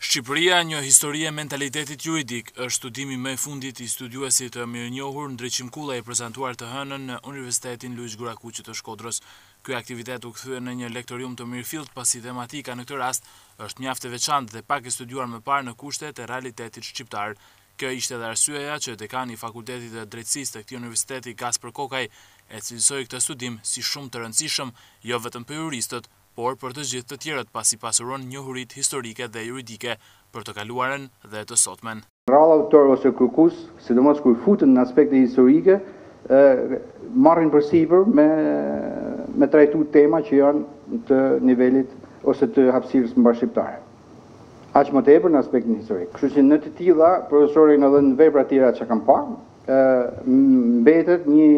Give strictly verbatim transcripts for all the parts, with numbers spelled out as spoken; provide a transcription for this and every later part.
Shqipëria, një histori e mentalitetit juridik, është studimi më i fundit i studiuesit të mirënjohur Ndriçim Kulla i prezentuar të hënën në Universitetin Luiz Gurakuqi të Shkodrës. Ky aktivitet u kthye në një lektorium të mirëfillt pasi tematika në këtë rast është mjaft e veçantë dhe pak e studiuar më parë në kushtet e realitetit shqiptar. Kjo ishte edhe arsyeja që dekani i Fakultetit të Drejtësisë të këtij universiteti Gaspër Kokaj e cilësoi këtë studim si shumë të rëndësishëm jo vetëm për juristët, por për të gjithë të tjerët pasi pasuron njohuritë historike dhe juridike për të kaluarën dhe të sotmen. Rralla autor ose kërkues, sidomos kur futen në aspekte historike, marrin përsipër me me trajtu tema që janë të nivelit ose të hapësirës mbarshqiptare. Aq më tepër në aspektin historik. Kështu që në të tilla, profesori na dhënë vepra të tjera që kam parë, mbetet një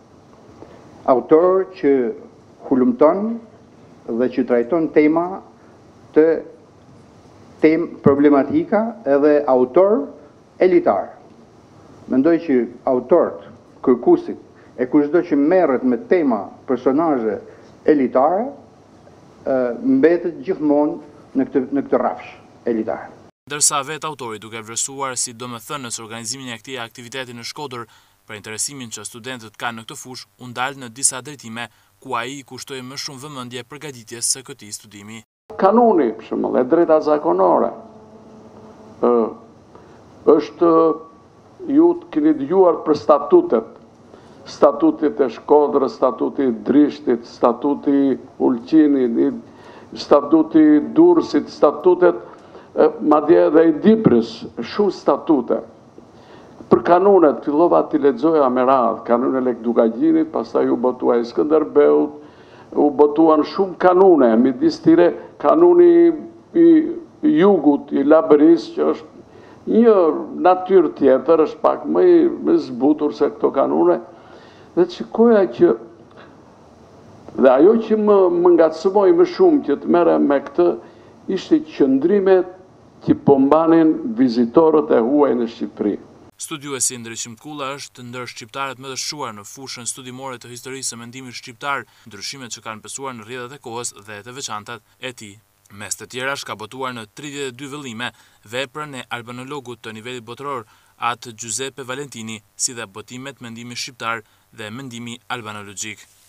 autor që hulumton dhe që trajton tema të tem problematika edhe autor elitar. Mendoj që autorët, kërkuesit e kushdo që merret me tema personazhe elitare, mbetet gjithmonë në këtë në këtë rrafsh elitar. Ndërsa vetë autori duke vlerësuar si domethënës organizimin e këtij aktiviteti në Shkodër për interesimin që studentët kanë në këtë fushë, u ndal në disa drejtime ku ai i kushtoi më shumë vëmendje përgatitjes së këtij studimi. Kanuni, për shembull, e drejta zakonore, ë është ju keni dëgjuar për statutet, statutit e Shkodrës, statuti i Drishtit, statuti i Ulqinit, statuti i Durrësit, statutet madje edhe i Dibrës, shumë statute. Për kanunet, fillova t'i lexoja me radhë, kanune Lek Dugagjinit, pastaj u botua i Skënderbeut, u botuan shumë kanune, midis tyre kanuni i jugut, i Labëris, që është një natyrë tjetër, është pak më i më zbutur se këto kanune, dhe shikoja që dhe ajo që më, më ngacmoi më shumë që të merrem me këtë, ishte qëndrimet që po mbanin vizitorët e huaj në Shqipëri. Studiuesi Ndriçim Kulla është ndër shqiptarët më të shuar në fushën studimore të historisë së mendimit shqiptar, ndryshimet që kanë pësuar në rrjedhët e kohës dhe të veçantat e tij. Mes të tjerash ka botuar në tridhjetë e dy vëllime veprën e albanologut të nivelit botëror, atë Giuseppe Valentini, si dhe botimet mendimi shqiptar dhe mendimi albanologjik.